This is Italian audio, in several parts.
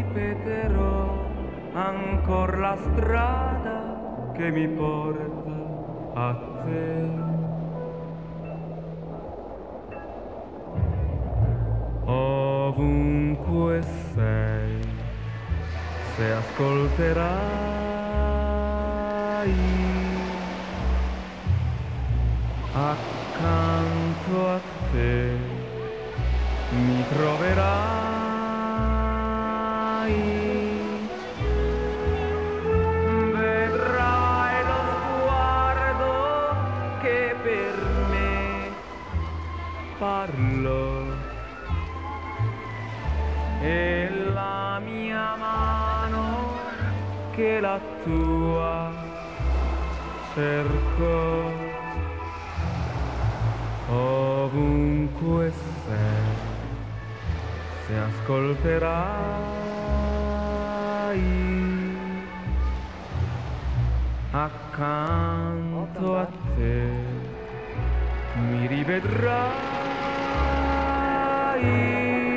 ripeterò ancora la strada che mi porta a te. Ovunque sei, se ascolterai, accanto a te mi troverai. Vedrai lo sguardo che per me parlo e la mia mano che la tua cerco. Ovunque sei, se ascolterai, accanto a te mi rivedrai.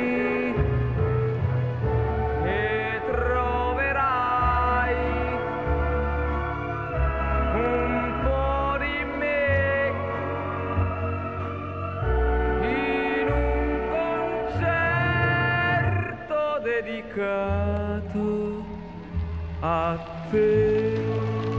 Dedicato a te.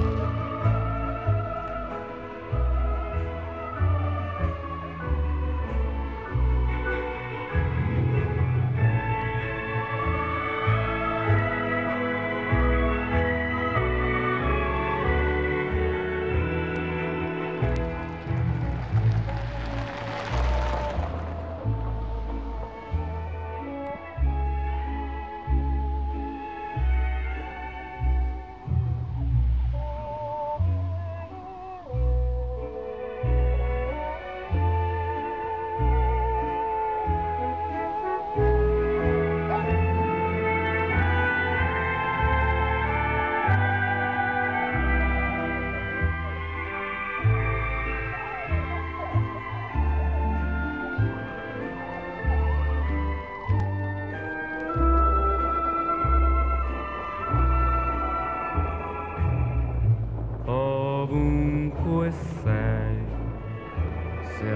Ovunque sei, se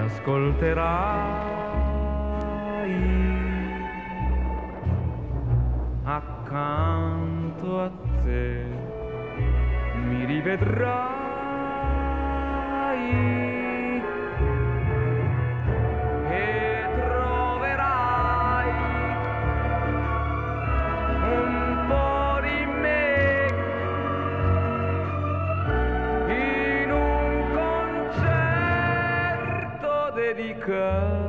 ascolterai, accanto a te mi rivedrai e troverai un po' di me dedicato